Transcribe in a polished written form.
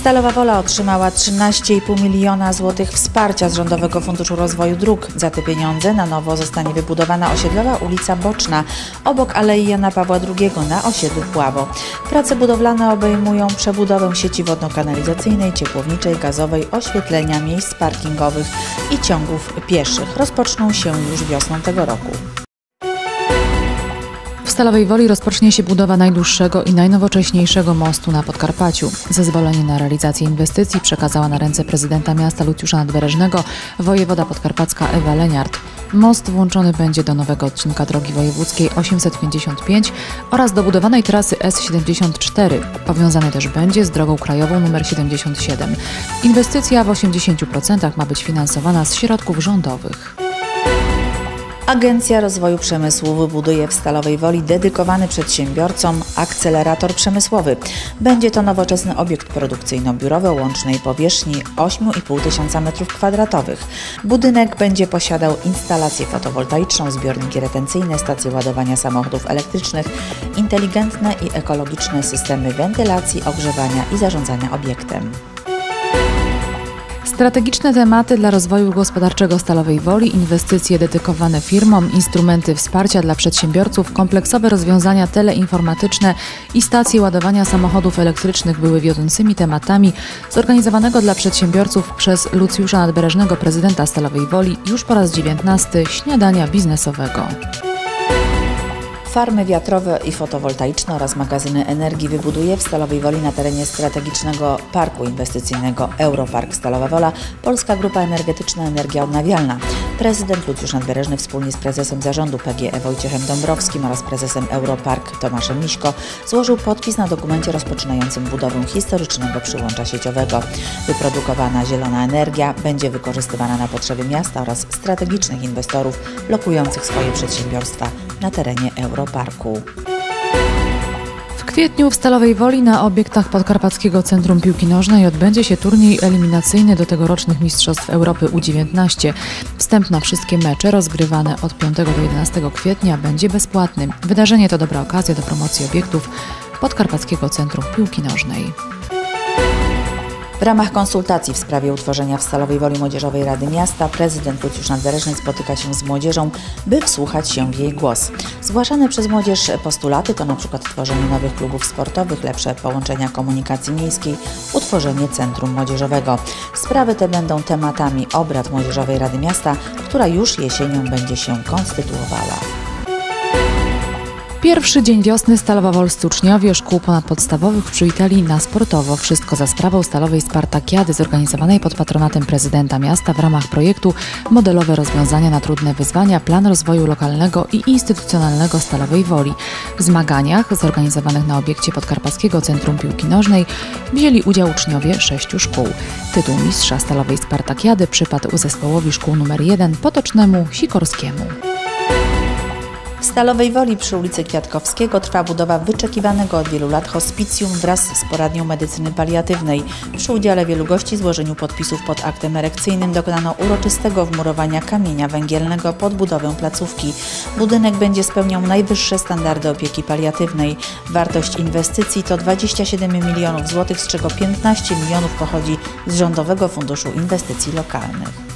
Stalowa Wola otrzymała 13,5 miliona złotych wsparcia z Rządowego Funduszu Rozwoju Dróg. Za te pieniądze na nowo zostanie wybudowana osiedlowa ulica Boczna obok Alei Jana Pawła II na osiedlu Puławo. Prace budowlane obejmują przebudowę sieci wodno-kanalizacyjnej, ciepłowniczej, gazowej, oświetlenia miejsc parkingowych i ciągów pieszych. Rozpoczną się już wiosną tego roku. W Stalowej Woli rozpocznie się budowa najdłuższego i najnowocześniejszego mostu na Podkarpaciu. Zezwolenie na realizację inwestycji przekazała na ręce prezydenta miasta Lucjusza Nadbrzeżnego wojewoda podkarpacka Ewa Leniart. Most włączony będzie do nowego odcinka drogi wojewódzkiej 855 oraz do budowanej trasy S74. Powiązany też będzie z drogą krajową nr 77. Inwestycja w 80% ma być finansowana z środków rządowych. Agencja Rozwoju Przemysłu wybuduje w Stalowej Woli dedykowany przedsiębiorcom akcelerator przemysłowy. Będzie to nowoczesny obiekt produkcyjno-biurowy o łącznej powierzchni 8,5 tysiąca m2. Budynek będzie posiadał instalację fotowoltaiczną, zbiorniki retencyjne, stacje ładowania samochodów elektrycznych, inteligentne i ekologiczne systemy wentylacji, ogrzewania i zarządzania obiektem. Strategiczne tematy dla rozwoju gospodarczego Stalowej Woli, inwestycje dedykowane firmom, instrumenty wsparcia dla przedsiębiorców, kompleksowe rozwiązania teleinformatyczne i stacje ładowania samochodów elektrycznych były wiodącymi tematami zorganizowanego dla przedsiębiorców przez Lucjusza Nadbrzeżnego prezydenta Stalowej Woli już po raz 19 śniadania biznesowego. Farmy wiatrowe i fotowoltaiczne oraz magazyny energii wybuduje w Stalowej Woli na terenie strategicznego parku inwestycyjnego Europark Stalowa Wola Polska Grupa Energetyczna Energia Odnawialna. Prezydent Lucjusz Nadbrzeżny wspólnie z prezesem zarządu PGE Wojciechem Dąbrowskim oraz prezesem Europark Tomaszem Miśko złożył podpis na dokumencie rozpoczynającym budowę historycznego przyłącza sieciowego. Wyprodukowana zielona energia będzie wykorzystywana na potrzeby miasta oraz strategicznych inwestorów lokujących swoje przedsiębiorstwa na terenie Europarku. W kwietniu w Stalowej Woli na obiektach Podkarpackiego Centrum Piłki Nożnej odbędzie się turniej eliminacyjny do tegorocznych Mistrzostw Europy U19. Wstęp na wszystkie mecze rozgrywane od 5 do 11 kwietnia będzie bezpłatny. Wydarzenie to dobra okazja do promocji obiektów Podkarpackiego Centrum Piłki Nożnej. W ramach konsultacji w sprawie utworzenia w Stalowej Woli Młodzieżowej Rady Miasta prezydent Lucjusz Nadbrzeżny spotyka się z młodzieżą, by wsłuchać się w jej głos. Zgłaszane przez młodzież postulaty to np. tworzenie nowych klubów sportowych, lepsze połączenia komunikacji miejskiej, utworzenie centrum młodzieżowego. Sprawy te będą tematami obrad Młodzieżowej Rady Miasta, która już jesienią będzie się konstytuowała. Pierwszy dzień wiosny stalowo-wolscy uczniowie szkół ponadpodstawowych przywitali na sportowo. Wszystko za sprawą Stalowej Spartakiady zorganizowanej pod patronatem prezydenta miasta w ramach projektu Modelowe rozwiązania na trudne wyzwania, plan rozwoju lokalnego i instytucjonalnego Stalowej Woli. W zmaganiach zorganizowanych na obiekcie Podkarpackiego Centrum Piłki Nożnej wzięli udział uczniowie 6 szkół. Tytuł mistrza Stalowej Spartakiady przypadł zespołowi szkół nr 1 Potocznemu Sikorskiemu. W Stalowej Woli przy ulicy Kwiatkowskiego trwa budowa wyczekiwanego od wielu lat hospicjum wraz z poradnią medycyny paliatywnej. Przy udziale wielu gości złożeniu podpisów pod aktem erekcyjnym dokonano uroczystego wmurowania kamienia węgielnego pod budowę placówki. Budynek będzie spełniał najwyższe standardy opieki paliatywnej. Wartość inwestycji to 27 milionów złotych, z czego 15 milionów pochodzi z Rządowego Funduszu Inwestycji Lokalnych.